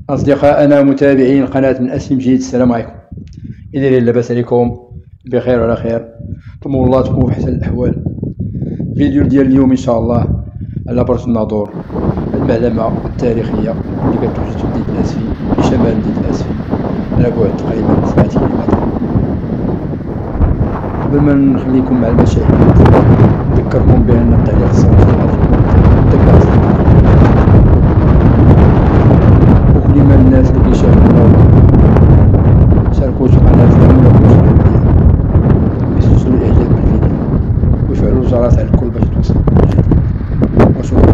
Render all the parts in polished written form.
أصدقائنا متابعين قناة من أسفل جديد، السلام عليكم. إذا لاباس عليكم بخير وعلى خير، نتمنى الله تكونوا في أحسن الأحوال. فيديو ديال اليوم إن شاء الله على برج الناظور، المعلمة التاريخية اللي كتوجد في مدينة أسفي، في شمال مدينة أسفي، على بعد تقريبا 7 كيلومتر. قبل ما نخليكم مع المشاهد نذكركم بأن التعليق الصوتي وكل الناس اللي كيشاهدونا شاركوا في قناتنا ولكم مشاركة مليحة، يسجلوا الإعجاب بالفيديو ويفعلوا الجرس على الكل باش توصلوا كل جديد، وشكرا.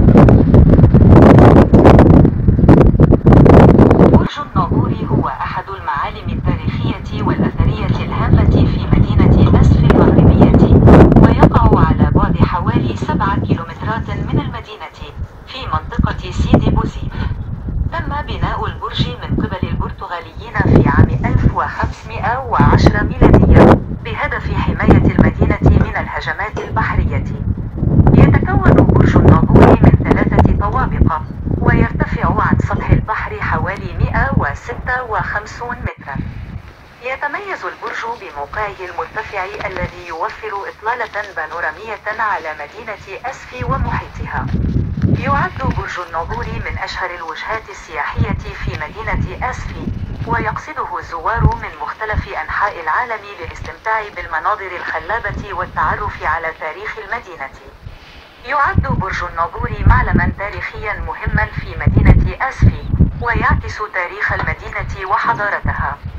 برج الناظور هو أحد المعالم التاريخية والأثرية الهامة في مدينة أسفي المغربية، ويقع على بعد حوالي 7 كيلومترات من المدينة في منطقة سيدي بوزيف. تم بناء البرج من قبل البرتغاليين في عام 1510 ميلادية بهدف حماية المدينة من الهجمات البحرية. يتكون برج الناظور من 3 طوابق، ويرتفع عن سطح البحر حوالي 156 مترا. يتميز البرج بموقعه المرتفع الذي يوفر إطلالة بانورامية على مدينة أسفي ومحيطها. يعد برج الناظور من أشهر الوجهات السياحية في مدينة أسفي، ويقصده الزوار من مختلف أنحاء العالم للاستمتاع بالمناظر الخلابة والتعرف على تاريخ المدينة. يعد برج الناظور معلماً تاريخياً مهماً في مدينة أسفي، ويعكس تاريخ المدينة وحضارتها.